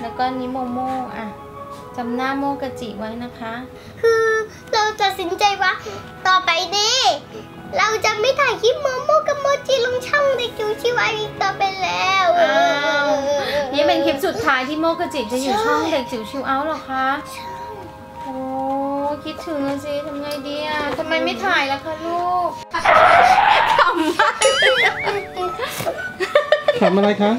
แล้วก็นี้โมโม่อะจำหน้าโมกะจิไว้นะคะคือเราตัดสินใจว่าต่อไปนี้เราจะไม่ถ่ายคลิปโมโม่กับโมจิลงช่องเด็กจิ๋วชิวาอีกต่อไปแล้วนี่เป็นคลิปสุดท้ายที่โมกะจิจะอยู่ช่องเด็กจิ๋วชิวเอาหรอคะโอ้คิดถึงเลยสิทำไงดีอ่ะทำไมไม่ถ่ายล่ะคะลูกทำมากทำอะไรคะ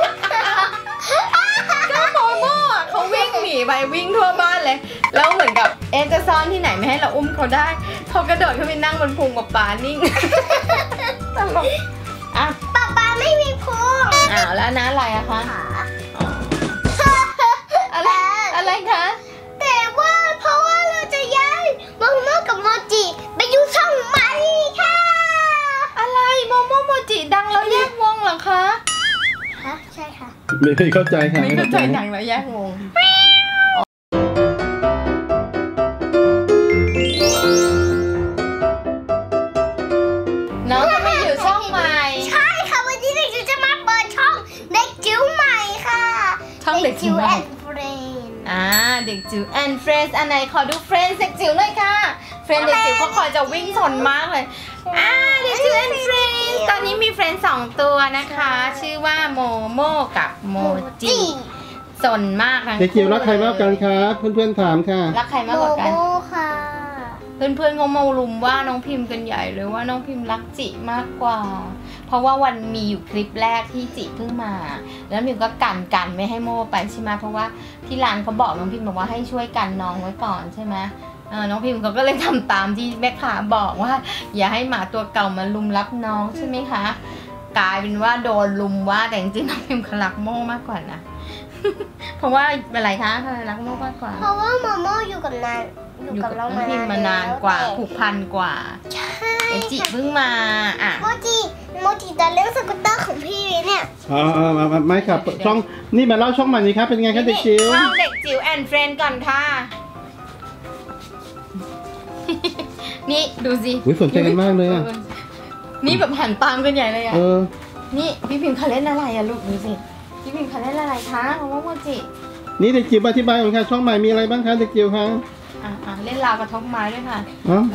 ก็โมโม่เขาวิ่งหนีไปวิ่งทั่วบ้านเลยแล้วเหมือนกับจะซ่อนที่ไหนไม่ให้เราอุ้มเขาได้เขากระโดดขึ้นไปนั่งบนพุงกับป๊านิ่งตลกอ่ะป๊าไม่มีพุงแล้วนะอะไรอะคะอะไรคะแต่ว่าเพราะว่าเราจะย้ายโมโม่กับโมจิไปอยู่ช่องใหม่ค่ะอะไรโมโม่โมจิดังแล้วแยกวงเหรอคะใช่ค่ะไม่เข้าใจค่ะไม่เข้าใจดังแล้วแยกวงน้องจะมาอยู่ช่องใหม่ใช่ค่ะวันนี้เด็กจิ๋วจะมาเปิดช่องเด็กจิ๋วใหม่ค่ะช่องเด็กจิ๋วเด็กจิ๋ว and friends อันไหนขอดู friends เด็กจิ๋วเลยค่ะ friends เด็กจิ๋วเขาคอยจะวิ่งชนมากเลยเด็กจิ๋ว and friends ตอนนี้มี friends 2 ตัวนะคะชื่อว่าโมโม่กับโมจิสนมากนะเด็กจิ๋วรักใครมากกันครับเพื่อนๆถามค่ะรักใครมากกว่ากันโมค่ะเพื่อนๆก็มารุมว่าน้องพิมพ์กันใหญ่เลยว่าน้องพิมพ์รักจิมากกว่าเพราะว่าวันมีอยู่คลิปแรกที่จิเพิ่งมาแล้วพิมก็กันไม่ให้โมไปใช่ไหมเพราะว่าที่ร้านเขาบอกน้องพิมบอกว่าให้ช่วยกันน้องไว้ก่อนใช่ไหมน้องพิมก็เลยทำตามที่แม่ค้าบอกว่าอย่าให้หมาตัวเก่ามาลุมรับน้องใช่ไหมคะกลายเป็นว่าโดนลุมว่าแต่จริงๆน้องพิมเขารักโมมากกว่านะเพราะว่าอะไรคะรักโมมากกว่าเพราะว่าโมโมอยู่กับน้องพิมมานานกว่าผูกพันกว่าใช่จิเพิ่งมาโมจิจะเล่นสกูตเตอร์ของพี่เนี่ยไม่ครับช่องนี่มาเล่าช่องใหม่นี้ครับเป็นไงครับเด็กจิ๋วช่องเด็กจิ๋วแอนด์เฟรนด์ก่อนค่ะนี่ดูสิสนใจกันมากเลยนี่แบบหันตามกันใหญ่เลยนี่พี่พิมพ์เขาเล่นอะไรลูกดูสิพี่พิมพ์เขาเล่นอะไรคะโมจินี่เด็กจิ๋วอธิบายก่อนค่ะช่องใหม่มีอะไรบ้างคะเด็กจิ๋วคะเล่นราวกระทบไม้ด้วยค่ะ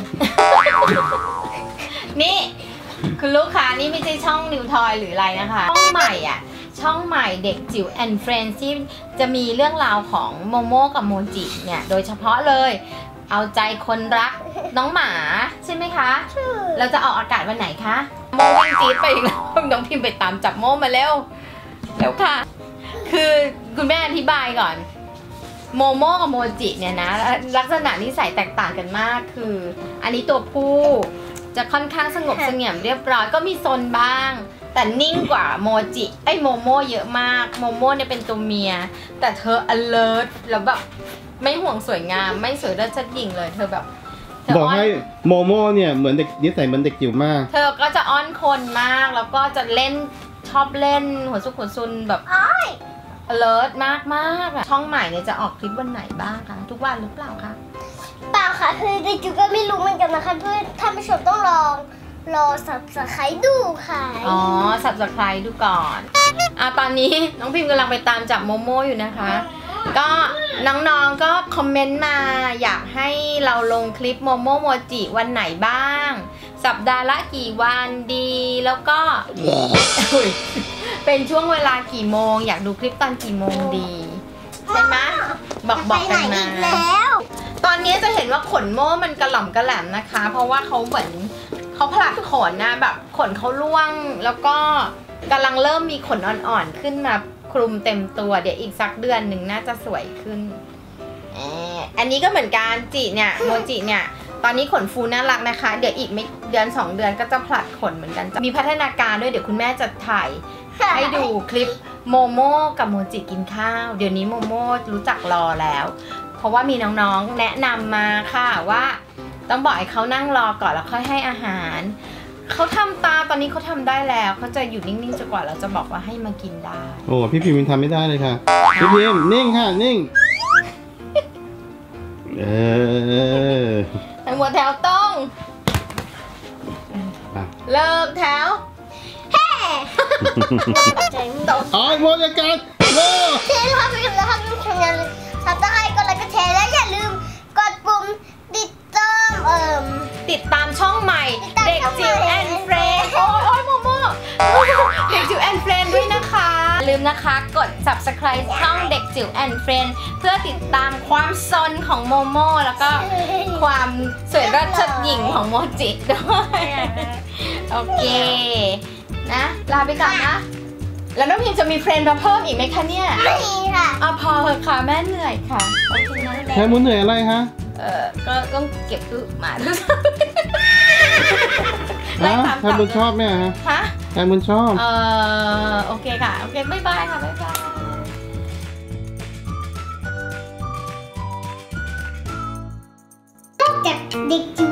นี่คุณลูกค้านี่ไม่ใช่ช่องนิวทอยหรืออะไรนะคะช่องใหม่ช่องใหม่เด็กจิ๋ว and friends ที่จะมีเรื่องราวของโมโม่กับโมจิเนี่ยโดยเฉพาะเลยเอาใจคนรักน้องหมาใช่ไหมคะเราจะออกอากาศวันไหนคะโมวิ่งจี๊ดไปอีกแล้วน้องพิมพ์ไปตามจับโมมาเร็วค่ะคือคุณแม่อธิบายก่อนโมโม่กับโมจิเนี่ยนะลักษณะนิสัยแตกต่างกันมากคืออันนี้ตัวผู้จะค่อนข้างสงบเสงี่ยมเรียบร้อยก็มีซนบ้างแต่นิ่งกว่าโมจิโมโม่เยอะมากโมโม่เนี่ยเป็นตัวเมียแต่เธอ alert แล้วแบบไม่ห่วงสวยงามไม่สวยเลิศชัดหญิงเลยเธอแบบบอกให้โมโม่เนี่ยเหมือนเด็กนิสัยเหมือนเด็กจิ๋วมากเธอก็จะอ้อนคนมากแล้วก็จะเล่นชอบเล่นหัวซุกหัวซุนแบบalert มากช่องใหม่เนี่ยจะออกคลิปวันไหนบ้างคะทุกวันหรือเปล่าคะเปล่าค่ะคือเด็กจิ๋วก็ไม่รู้เหมือนกันนะคะเพื่อนท่านผู้ชมต้องรอ subscribe ดูค่ะ subscribe ดูก่อนตอนนี้น้องพิมพ์กำลังไปตามจับโมโม่อยู่นะคะก็น้องๆก็คอมเมนต์มาอยากให้เราลงคลิปโมโม่โมจิวันไหนบ้างสัปดาห์ละกี่วันดีแล้วก็เป็นช่วงเวลากี่โมงอยากดูคลิปตอนกี่โมงดีใช่ไหมบอกกันมาตอนนี้จะเห็นว่าขนโม่มันกระหล่ำกระแหลมนะคะเพราะว่าเขาเหมือนเขาผลัดขนนะแบบขนเขาร่วงแล้วก็กำลังเริ่มมีขนอ่อนๆขึ้นมาคลุมเต็มตัวเดี๋ยวอีกสักเดือนหนึ่งน่าจะสวยขึ้นอันนี้ก็เหมือนกันจิเนี่ยโมจิเนี่ยตอนนี้ขนฟูน่ารักนะคะเดี๋ยวอีกไม่เดือน2 เดือนก็จะผลัดขนเหมือนกันมีพัฒนาการด้วยเดี๋ยวคุณแม่จะถ่ายให้ดูคลิปโมโม่กับโมจิกินข้าวเดี๋ยวนี้โมโม่รู้จักรอแล้วเพราะว่ามีน้องๆแนะนำมาค่ะว่าต้องบอกให้เขานั่งรอก่อนแล้วค่อยให้อาหารเขาทำตาตอนนี้เขาทำได้แล้วเขาจะอยู่นิ่งๆจนกว่าเราจะบอกว่าให้มากินได้โอ้พี่พิมพ์ทำไม่ได้เลยค่ะพี่พิมพ์นิ่งค่ะนิ่งทั้งหมดแถวตรงเลิกแถวใจมึงอ๋อโมจิกันโม่เทเลาไปกันแล้วอย่าลืมซับสไครต์กดไลค์กดแชร์และอย่าลืมกดปุ่มติดตามช่องใหม่ติดตามเด็กช่องใหม่จิ๋วแอนเฟรนโอ้ยโมโมเด็กจิ๋วแอนเฟรนด้วยนะคะอย่าลืมนะคะกด subscribe ช่องเด็กจิ๋วแอนเฟรนเพื่อติดตามความซนของโมโมแล้วก็ความสวยรัชหญิงของโมจิด้วยโอเคนะลาไปก่อนนะแล้วน้องพิมจะมีเฟรนด์มาเพิ่มอีกไหมคะเนี่ยไม่ค่ะพอเถอะค่ะแม่เหนื่อยค่ะโอเคนะแค่มุนเหนื่อยอะไรฮะก็ต้องเก็บตู้มาทุกแค่มุนชอบไหมฮะฮะแค่มุนชอบโอเคค่ะ โอเค บ๊ายบายค่ะ บ๊ายบายนอกจากเด็กจิ๋ว